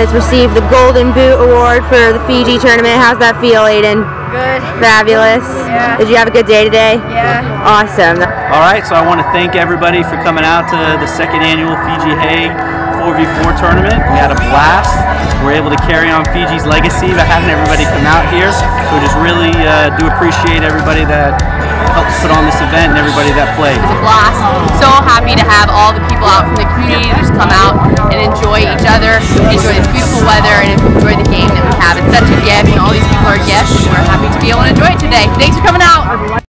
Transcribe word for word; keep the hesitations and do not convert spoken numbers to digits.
just received the Golden Boot Award for the Fidgi tournament. How's that feel, Aiden? Good. Fabulous. Yeah. Did you have a good day today? Yeah. Awesome. All right, so I want to thank everybody for coming out to the second annual Fidgi Haig four v four tournament. We had a blast. We're able to carry on Fidgi's legacy by having everybody come out here. So we just really uh, do appreciate everybody that helped put on this event and everybody that played. It was a blast. So happy to have all the people out from the community just come out and enjoy each other, enjoy this beautiful weather, and enjoy the game that we have. It's such a gift, and all these people are gifts, and we're happy to be able to enjoy it today. Thanks for coming out.